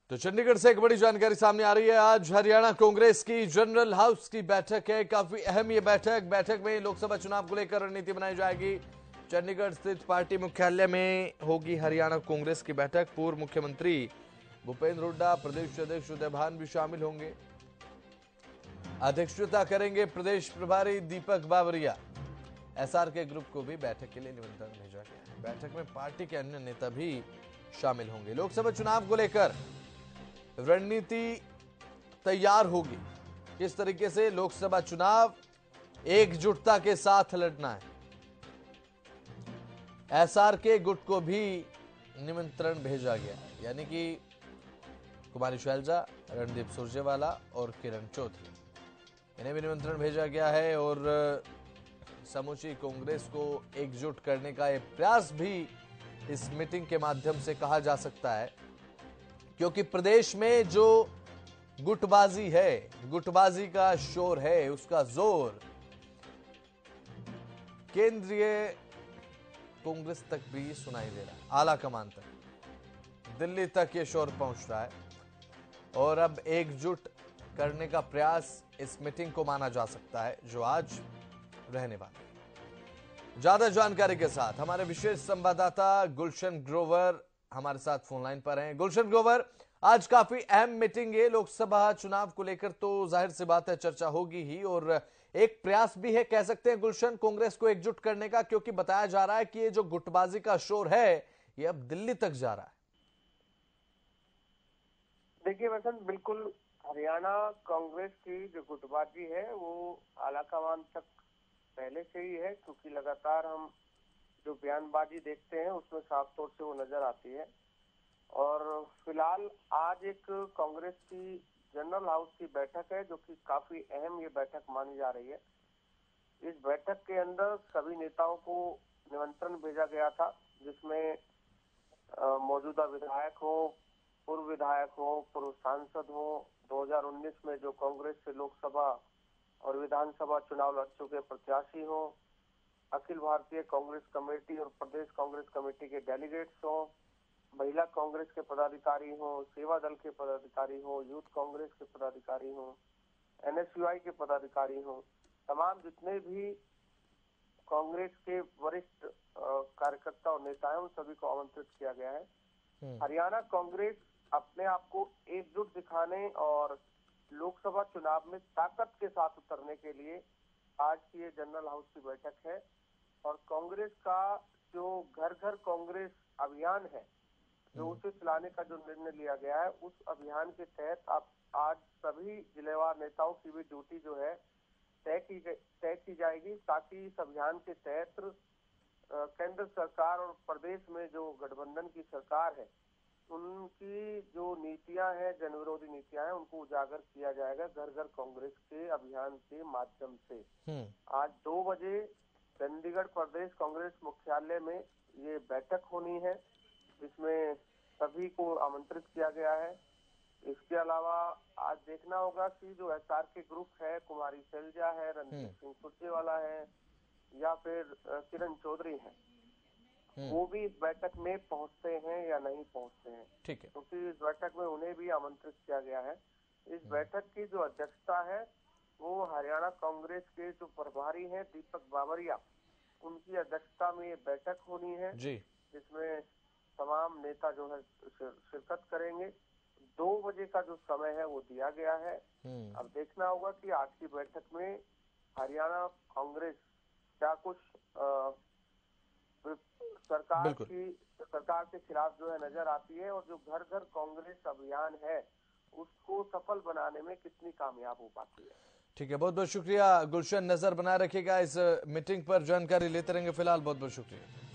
तो चंडीगढ़ से एक बड़ी जानकारी सामने आ रही है। आज हरियाणा कांग्रेस की जनरल हाउस की बैठक है। काफी अहम ये बैठक में लोकसभा चुनाव को लेकर रणनीति बनाई जाएगी। चंडीगढ़ स्थित पार्टी मुख्यालय में होगी हरियाणा कांग्रेस की बैठक। पूर्व मुख्यमंत्री भूपेंद्र हुड्डा, प्रदेश अध्यक्ष उदय भान भी शामिल होंगे। अध्यक्षता करेंगे प्रदेश प्रभारी दीपक बावरिया। एसआर के ग्रुप को भी बैठक के लिए निमंत्रण भेजा गया है। बैठक में पार्टी के अन्य नेता भी शामिल होंगे। लोकसभा चुनाव को लेकर रणनीति तैयार होगी। किस तरीके से लोकसभा चुनाव एकजुटता के साथ लड़ना है। एसआर के गुट को भी निमंत्रण भेजा गया, यानी कि कुमारी शैलजा, रणदीप सुरजेवाला और किरण चौधरी, इन्हें भी निमंत्रण भेजा गया है। और समूची कांग्रेस को एकजुट करने का यह प्रयास भी इस मीटिंग के माध्यम से कहा जा सकता है, क्योंकि प्रदेश में जो गुटबाजी है, गुटबाजी का शोर है, उसका जोर केंद्रीय कांग्रेस तक भी सुनाई दे रहा है। आला कमान तक, दिल्ली तक ये शोर पहुंच रहा है। और अब एकजुट करने का प्रयास इस मीटिंग को माना जा सकता है जो आज रहने वाली है। ज्यादा जानकारी के साथ हमारे विशेष संवाददाता गुलशन ग्रोवर हमारे साथ फोन लाइन पर हैं। गुलशन ग्रोवर, आज काफी अहम मीटिंग है लोकसभा चुनाव को लेकर, तो जाहिर सी बात है चर्चा होगी ही, और एक प्रयास भी है, कह सकते हैं गुलशन, कांग्रेस को एकजुट करने का, क्योंकि बताया जा रहा है कि ये जो गुटबाजी का शोर है ये अब दिल्ली तक जा रहा है। देखिए वसंत, बिल्कुल हरियाणा कांग्रेस की जो गुटबाजी है वो आलाकमान तक पहले से ही है, क्योंकि लगातार हम जो बयानबाजी देखते हैं उसमें साफ तौर से वो नजर आती है। और फिलहाल आज एक कांग्रेस की जनरल हाउस की बैठक है जो कि काफी अहम ये बैठक मानी जा रही है। इस बैठक के अंदर सभी नेताओं को निमंत्रण भेजा गया था, जिसमें मौजूदा विधायक हो, पूर्व विधायक हो, पूर्व सांसद हो, 2019 में जो कांग्रेस से लोकसभा और विधानसभा चुनाव लड़ चुके प्रत्याशी हो, अखिल भारतीय कांग्रेस कमेटी और प्रदेश कांग्रेस कमेटी के डेलीगेट्स हो, महिला कांग्रेस के पदाधिकारी हो, सेवा दल के पदाधिकारी हो, यूथ कांग्रेस के पदाधिकारी हो, एनएसयूआई के पदाधिकारी हो, तमाम जितने भी कांग्रेस के वरिष्ठ कार्यकर्ता और नेता हैं उन सभी को आमंत्रित किया गया है। हरियाणा कांग्रेस अपने आप को एकजुट दिखाने और लोकसभा चुनाव में ताकत के साथ उतरने के लिए आज की ये जनरल हाउस की बैठक है। और कांग्रेस का जो घर घर कांग्रेस अभियान है, जो उसे चलाने का जो निर्णय लिया गया है, उस अभियान के तहत अब आज सभी जिलेवार नेताओं की भी ड्यूटी जो है तय की जाएगी, ताकि इस अभियान के तहत केंद्र सरकार और प्रदेश में जो गठबंधन की सरकार है उनकी जो नीतियां हैं, जन विरोधी नीतियां हैं, उनको उजागर किया जाएगा घर घर कांग्रेस के अभियान के माध्यम से। आज 2 बजे चंडीगढ़ प्रदेश कांग्रेस मुख्यालय में ये बैठक होनी है, जिसमें सभी को आमंत्रित किया गया है। इसके अलावा आज देखना होगा कि जो एसआर के ग्रुप है, कुमारी शैलजा है, रणदीप सिंह सुरजेवाला है या फिर किरण चौधरी है, वो भी इस बैठक में पहुंचते हैं या नहीं पहुंचते हैं, ठीक है, क्योंकि इस बैठक में उन्हें भी आमंत्रित किया गया है। इस बैठक की जो अध्यक्षता है वो हरियाणा कांग्रेस के जो प्रभारी हैं दीपक बावरिया, उनकी अध्यक्षता में ये बैठक होनी है, जिसमें तमाम नेता जो है शिरकत करेंगे। 2 बजे का जो समय है वो दिया गया है। अब देखना होगा कि आज की बैठक में हरियाणा कांग्रेस क्या कुछ सरकार के खिलाफ जो है नजर आती है, और जो घर घर कांग्रेस अभियान है उसको सफल बनाने में कितनी कामयाब हो पाती है। ठीक है, बहुत बहुत शुक्रिया गुलशन। नजर बनाए रखिएगा इस मीटिंग पर, जानकारी लेते रहेंगे। फिलहाल बहुत बहुत शुक्रिया।